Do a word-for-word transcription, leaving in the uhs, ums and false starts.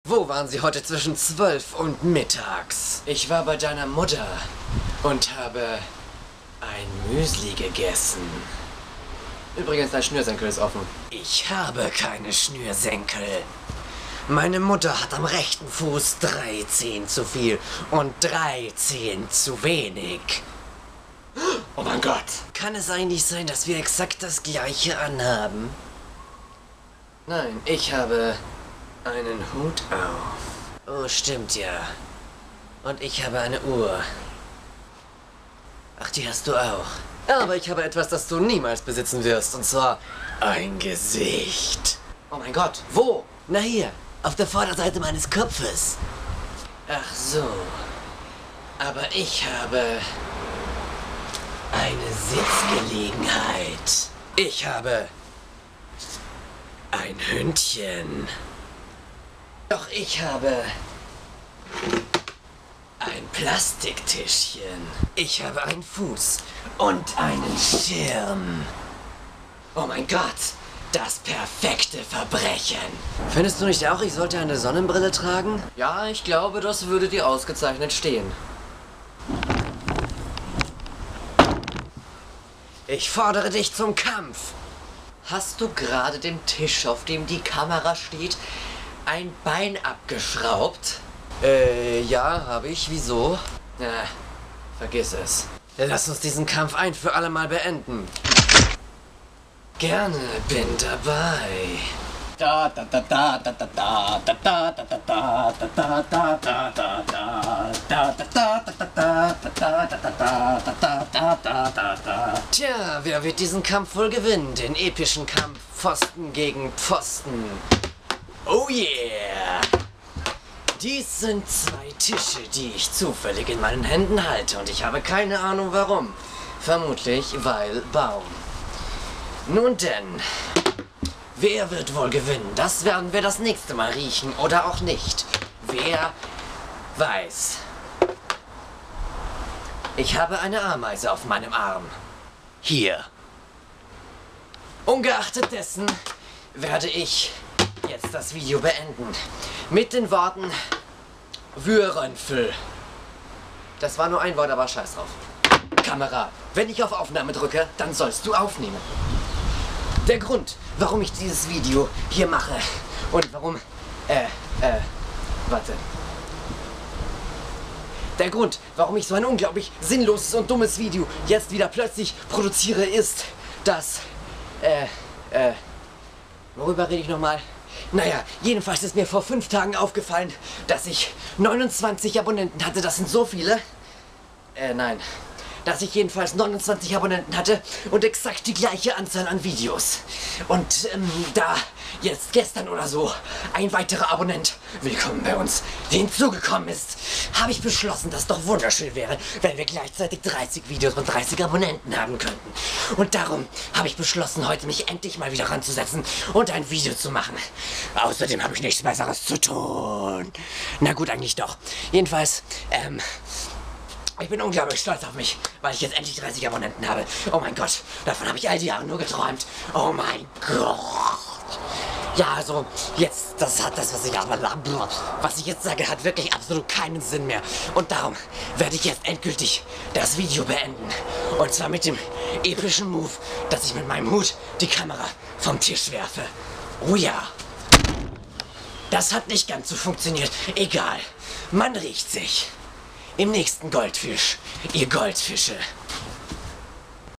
Wo waren Sie heute zwischen zwölf und mittags? Ich war bei deiner Mutter und habe ein Müsli gegessen. Übrigens, dein Schnürsenkel ist offen. Ich habe keine Schnürsenkel. Meine Mutter hat am rechten Fuß drei Zehen zu viel und drei Zehen zu wenig. Oh mein Gott! Kann es eigentlich sein, dass wir exakt das gleiche anhaben? Nein, ich habe einen Hut auf. Oh, stimmt ja. Und ich habe eine Uhr. Ach, die hast du auch. Aber ich habe etwas, das du niemals besitzen wirst, und zwar ein Gesicht. Oh mein Gott, wo? Na hier, auf der Vorderseite meines Kopfes. Ach so. Aber ich habe eine Sitzgelegenheit. Ich habe ein Hündchen. Doch ich habe ein Plastiktischchen. Ich habe einen Fuß und einen Schirm. Oh mein Gott, das perfekte Verbrechen. Findest du nicht auch, ich sollte eine Sonnenbrille tragen? Ja, ich glaube, das würde dir ausgezeichnet stehen. Ich fordere dich zum Kampf. Hast du gerade dem Tisch, auf dem die Kamera steht, ein Bein abgeschraubt? Äh, ja, habe ich. Wieso? Na, vergiss es. Lass uns diesen Kampf ein für alle Mal beenden. Gerne, bin dabei. Da da da da da da da da da da da da da da da. Tja, wer wird diesen Kampf wohl gewinnen? Den epischen Kampf Pfosten gegen Pfosten. Oh yeah! Dies sind zwei Tische, die ich zufällig in meinen Händen halte und ich habe keine Ahnung warum. Vermutlich, weil Baum. Nun denn, wer wird wohl gewinnen? Das werden wir das nächste Mal riechen oder auch nicht. Wer weiß. Ich habe eine Ameise auf meinem Arm. Hier. Ungeachtet dessen werde ich jetzt das Video beenden. Mit den Worten Würenfüll. Das war nur ein Wort, aber scheiß drauf. Kamera, wenn ich auf Aufnahme drücke, dann sollst du aufnehmen. Der Grund, warum ich dieses Video hier mache und warum, äh, äh, warte. Der Grund, warum ich so ein unglaublich sinnloses und dummes Video jetzt wieder plötzlich produziere, ist, dass, äh, äh, worüber rede ich nochmal? Naja, jedenfalls ist mir vor fünf Tagen aufgefallen, dass ich neunundzwanzig Abonnenten hatte. Das sind so viele. Äh, nein. Dass ich jedenfalls neunundzwanzig Abonnenten hatte und exakt die gleiche Anzahl an Videos. Und ähm, da jetzt gestern oder so ein weiterer Abonnent, willkommen bei uns, hinzugekommen ist, habe ich beschlossen, dass es doch wunderschön wäre, wenn wir gleichzeitig dreißig Videos und dreißig Abonnenten haben könnten. Und darum habe ich beschlossen, heute mich endlich mal wieder ranzusetzen und ein Video zu machen. Außerdem habe ich nichts Besseres zu tun. Na gut, eigentlich doch. Jedenfalls, ähm... ich bin unglaublich stolz auf mich, weil ich jetzt endlich dreißig Abonnenten habe. Oh mein Gott, davon habe ich all die Jahre nur geträumt. Oh mein Gott. Ja, also, jetzt, das hat das, was ich, was ich jetzt sage, hat wirklich absolut keinen Sinn mehr. Und darum werde ich jetzt endgültig das Video beenden. Und zwar mit dem epischen Move, dass ich mit meinem Hut die Kamera vom Tisch werfe. Oh ja. Das hat nicht ganz so funktioniert. Egal, man riecht sich. Im nächsten Goldfisch, ihr Goldfische.